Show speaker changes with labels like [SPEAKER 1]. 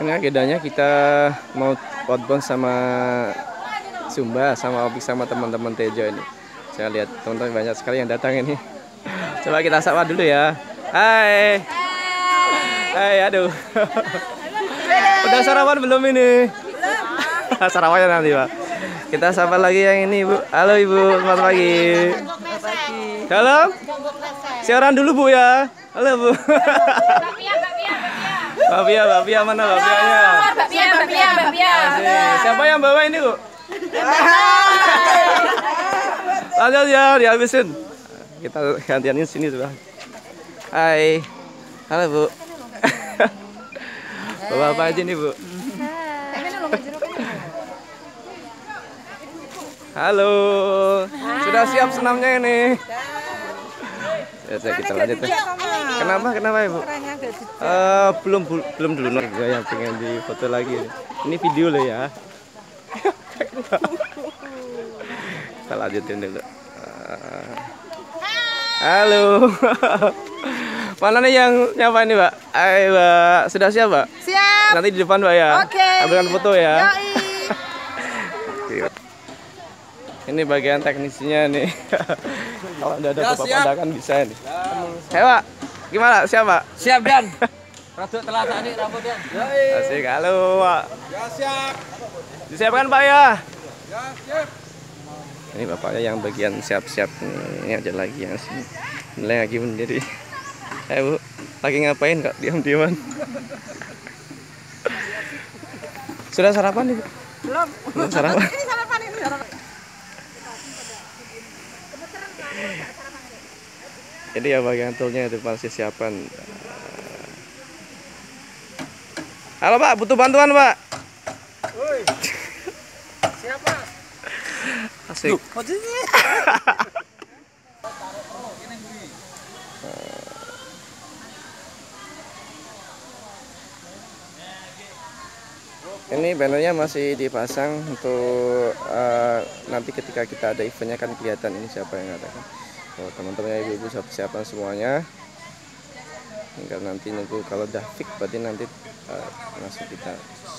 [SPEAKER 1] Ini agendanya kita mau outbound sama Sumba, sama Opik, sama teman-teman Tejo ini. Saya lihat teman-teman banyak sekali yang datang ini. Coba kita sapa dulu ya. Hai. Hai, aduh. Udah sarapan belum ini? Sarapannya nanti, Pak. Kita sapa lagi yang ini, Bu. Halo, Ibu. Selamat pagi. Halo. Siaran dulu, Bu ya. Halo, Bu. Mbak Pia mana Mbak Pianya?
[SPEAKER 2] Mbak Pia.
[SPEAKER 1] Siapa yang bawa ini, Bu? Lanjut ya, dihabisin. Kita gantianin sini sudah. Hai. Halo, Bu. Bawa apa aja nih, Bu? Halo. Sudah siap senamnya ini? Ya, kita lanjut ya. Kenapa Ibu? Belum dulu gue yang pengen di foto lagi. Ini video loh ya. Kita lanjutin dulu. Halo. Mana nih yang nyapa ini, Mbak? Ayo, Mbak. Sudah siap, Mbak?
[SPEAKER 2] Siap.
[SPEAKER 1] Nanti di depan, Mbak ya.
[SPEAKER 2] Oke.
[SPEAKER 1] Ambilkan foto ya.
[SPEAKER 2] Yoi.
[SPEAKER 1] Ini bagian teknisnya nih. Kalau udah ada pemandangan bisa nih. Ayo, Pak. Gimana? Siap, Pak?
[SPEAKER 3] Siap, Dan. Rada telat tadi rambut, Dan.
[SPEAKER 1] Asik. Halo, Pak.
[SPEAKER 3] Ya, siap.
[SPEAKER 1] Disiapkan, Pak ya.
[SPEAKER 3] Ya, siap.
[SPEAKER 1] Ini bapaknya yang bagian siap-siap nih. Ini ada lagi yang sini. Ini lagi berdiri. Bu, lagi ngapain Kak? Diam-diaman. Sudah sarapan nih, Bu? Belum sarapan.
[SPEAKER 2] Ini sarapan ini sarapan.
[SPEAKER 1] Jadi ya bagian toolnya itu masih siapan. Halo Pak, butuh bantuan Pak?
[SPEAKER 3] Siapa?
[SPEAKER 1] Asik. Ini bannernya masih dipasang untuk nanti ketika kita ada eventnya kan kelihatan ini siapa yang ada kan. Oh, teman-teman ibu-ibu siap-siapan semuanya. Tinggal nanti nunggu kalau udah fix berarti nanti langsung kita